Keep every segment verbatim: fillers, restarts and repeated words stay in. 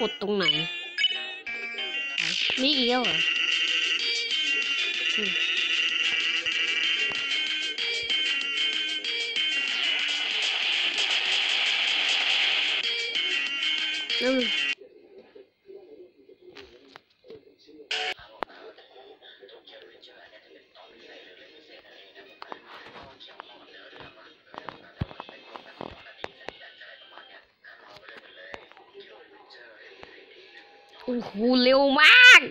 กดตรงไหนนี่อีกแล้วเหรออืมโอ้โหเร็วมาก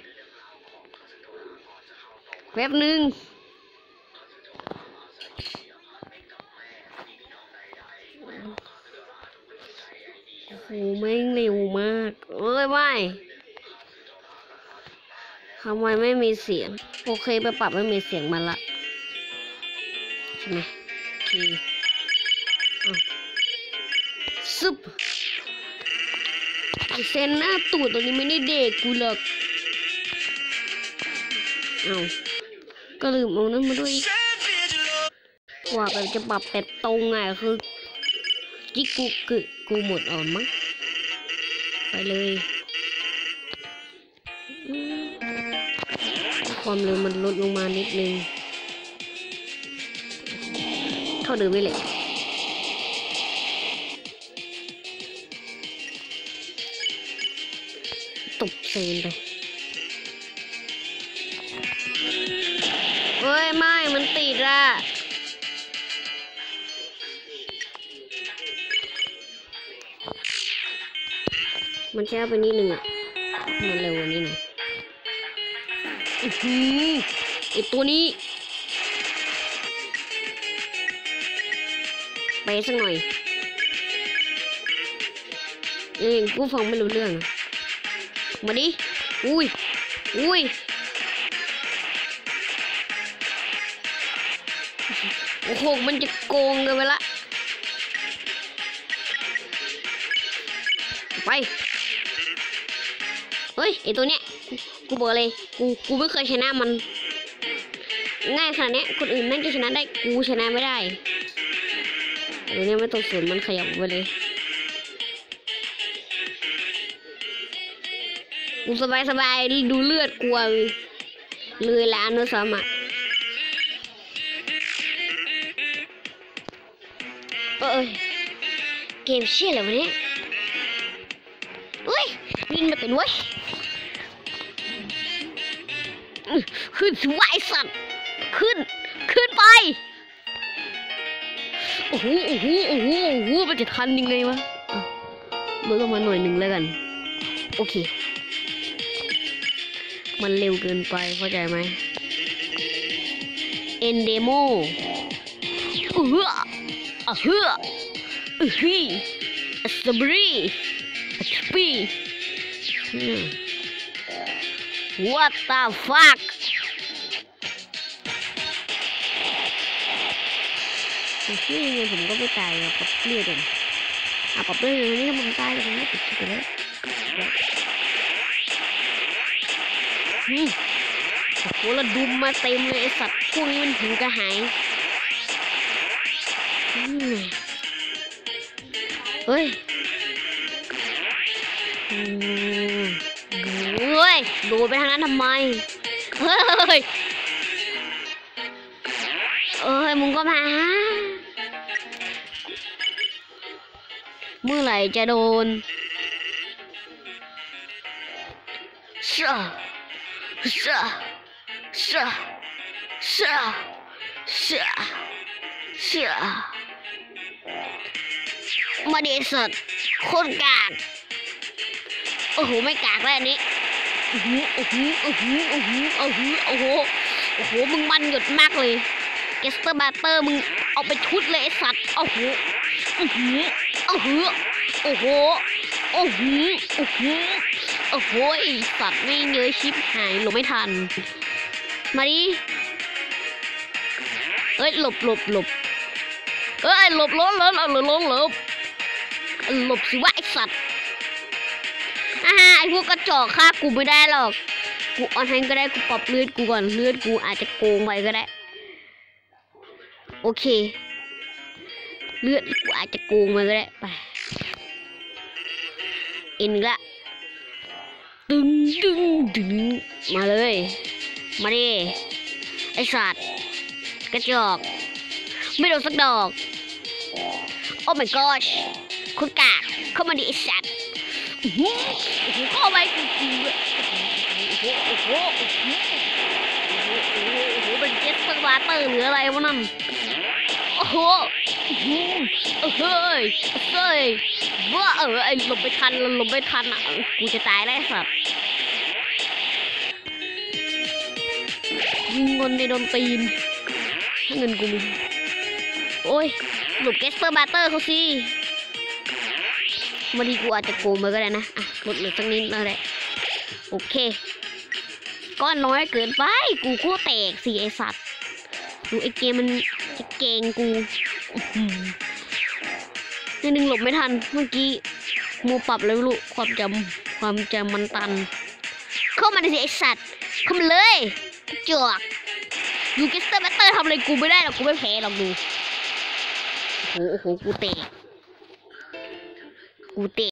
แป๊บนึงโอ้โหแม่งเร็วมากเอ้ยไม่ทำไมไม่มีเสียงโอเคไปปรับไม่มีเสียงมาละใช่ไหมโอเคอ้าวซึบเซนหน้าตูดตัวนี้ไม่ได้เด็กกูหรอกเอาก็ลืมเอานั่นมาด้วยว่าแบบจะปรับเป็ดตรงไงคือกิ๊กกูกึกูหมดอ่อนมั้งไปเลยความเร็วมันลดลงมานิดนึงเท่าเดิมไม่เลยตบเซนไปเฮ้ยไม่มันติดอะมันช้าไปนิดนึงอะมันเร็วกว่านี้หน่อยอือหือไอตัวนี้ไปสักหน่อยเองกูฟังไม่รู้เรื่องมาดิอุ้ยอุ้ยโอ้โหมันจะโกงกันไปละไปเฮ้ยไอตัวเนี้ยกูบอกเลยกูกูไม่เคยชนะมันง่ายขนาดนี้คนอื่นนั่นจะชนะได้กูชนะไม่ได้ตัวเนี้ยไม่ต้องสนมันขยับไปเลยกูสบายสบายดูเลือดกลัวเลยล้านด้วยซ้ำอ่ะเอ้ยเกมเชี่ยอะไรวะเนี่ยเฮ้ยยิงมาเป็นวะขึ้นสวายสัตว์ขึ้นขึ้นไปโอ้โหโอ้โหโอ้โหโอ้โหมันจะทันยังไงวะลดลงมาหน่อยหนึ่งแล้วกันโอเคมันเร็วเกินไปเข้าใจไหมเอ็นเดโมเอออะเฮืออือฮีอัสบรีอัสปี what the fuck นี่ไงผมก็ไม่ตายอะปรับเลือดเลยอ่ะปรับเลือดเลยนี่มันตายแล้วผมไม่ติดไปแล้วนี่โอ้โหแล้วดุมมาเต็มเลยไอสัตว์พวกนี้มันถึงกระหายเฮ้ยเฮ้ยโดดไปทางนั้นทำไมเฮ้ยเอ้ยมึงก็มาเมื่อไหร่จะโดนเชื่อเชื่อเชื่อเชื่อเชื่อเชื่อมาเดสัตโคตรกากโอ้โหไม่กากแล้วอันนี้โอ้โหโอ้โหโอ้โหโอ้โหโอ้โหโอ้โหโอ้โหมึงมันหยดมากเลยเกสเตอร์บาเตอร์มึงเอาไปชุดเลยไอสัตว์โอ้โหโอ้โหโอ้โหโอ้โหโอ้โหโอ้โหโอ้โหไอสัตว์ไม่เยอะชิบหายหลบไม่ทันมาดิเอ้ยหลบหลบหลบเอ้ยหลบล้นล้นเอาหลบล้นหลบหลบสิวะไอสัตว์อ่าไอพวกกระจอกฆ่ากูไม่ได้หรอกกูออนแฮงก็ได้กูปรับเลือดกูก่อนเลือดกูอาจจะโกงไปก็ได้โอเคเลือดกูอาจจะโกงไปก็ได้ไปเอ็นละดึงดึงดึงมาเลยมาดิไอสัตว์กระจอกไม่โดนสักดอกโอ้ my gosh คุณกากเข้ามาดิไอสัตว์โอ้โหเข้าไปกูกูโอ้โหโอ้โหโอ้โหโอ้โหโอ้โหโอ้โหเป็นเจ็ตสปาร์เตอร์หรืออะไรวะนั่นโอ้โหโอ้โหเฮ้ยเฮ้ยว่าเออไอหลบไม่ทันหลบไม่ทันอ่ะกูจะตายแล้วสัตว์ยิงบนในโดนตีนให้เงินกูมีโอ้ยหลบเกสเปอร์บาร์เตอร์เขาสิวันนี้กูอาจจะโกงมาก็ได้นะอ่ะลดเหลือสักนิดนั่นแหละโอเคก้อนน้อยเกินไปกูโคตรแตกสิไอสัตว์ดูไอเกมมันจะเกงกูนิดนึงหลบไม่ทันเมื่อกี้มูปรับเลยไม่รู้ความจำความจำมันตันเข้ามาสิไอสัตว์เข้ามาเลยจอกยูเกสเตอร์แบตเตอร์ทำอะไรกูไม่ได้หรอกกูไม่แพ้หรอกดูโอ้โหโอ้โหกูเตะกูเตะ